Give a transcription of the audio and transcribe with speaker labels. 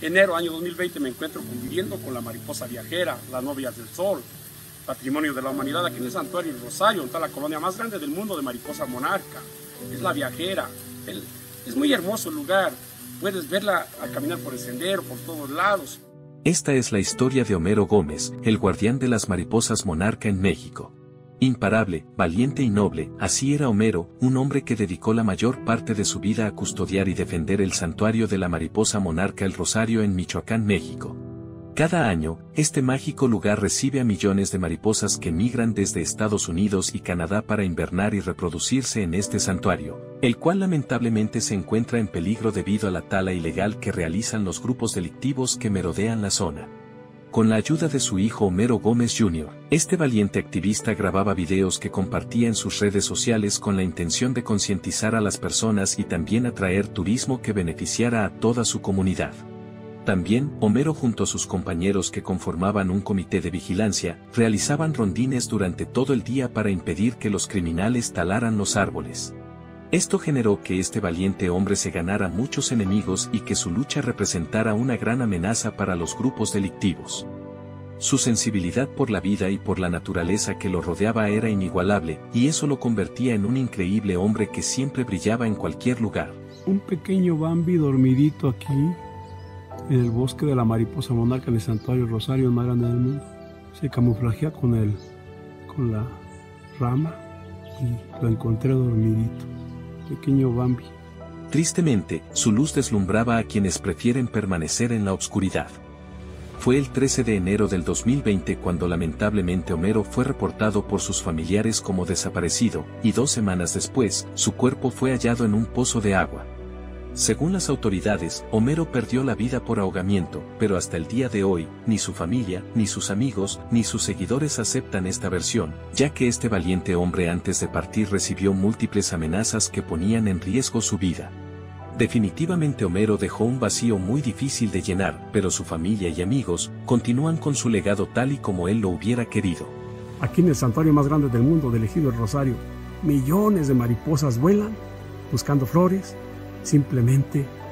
Speaker 1: enero año 2020 me encuentro conviviendo con la mariposa viajera, las novias del sol, patrimonio de la humanidad aquí en el Santuario del Rosario, está la colonia más grande del mundo de mariposa monarca, es la viajera. Es muy hermoso el lugar, puedes verla al caminar por el sendero, por todos lados.
Speaker 2: Esta es la historia de Homero Gómez, el guardián de las mariposas monarca en México. Imparable, valiente y noble, así era Homero, un hombre que dedicó la mayor parte de su vida a custodiar y defender el santuario de la mariposa monarca El Rosario en Michoacán, México. Cada año, este mágico lugar recibe a millones de mariposas que migran desde Estados Unidos y Canadá para invernar y reproducirse en este santuario, el cual lamentablemente se encuentra en peligro debido a la tala ilegal que realizan los grupos delictivos que merodean la zona. Con la ayuda de su hijo Homero Gómez Jr., este valiente activista grababa videos que compartía en sus redes sociales con la intención de concientizar a las personas y también atraer turismo que beneficiara a toda su comunidad. También, Homero junto a sus compañeros que conformaban un comité de vigilancia, realizaban rondines durante todo el día para impedir que los criminales talaran los árboles. Esto generó que este valiente hombre se ganara muchos enemigos y que su lucha representara una gran amenaza para los grupos delictivos. Su sensibilidad por la vida y por la naturaleza que lo rodeaba era inigualable, y eso lo convertía en un increíble hombre que siempre brillaba en cualquier lugar.
Speaker 3: Un pequeño Bambi dormidito aquí, en el bosque de la mariposa monarca en el Santuario Rosario, el más grande del mundo. Se camuflajea con la rama y lo encontré dormidito. Pequeño Bambi.
Speaker 2: Tristemente, su luz deslumbraba a quienes prefieren permanecer en la oscuridad. Fue el 13 de enero del 2020 cuando lamentablemente Homero fue reportado por sus familiares como desaparecido, y 2 semanas después, su cuerpo fue hallado en un pozo de agua. Según las autoridades, Homero perdió la vida por ahogamiento, pero hasta el día de hoy, ni su familia, ni sus amigos, ni sus seguidores aceptan esta versión, ya que este valiente hombre antes de partir recibió múltiples amenazas que ponían en riesgo su vida. Definitivamente Homero dejó un vacío muy difícil de llenar, pero su familia y amigos continúan con su legado tal y como él lo hubiera querido.
Speaker 3: Aquí en el santuario más grande del mundo del Ejido El Rosario, millones de mariposas vuelan buscando flores, simplemente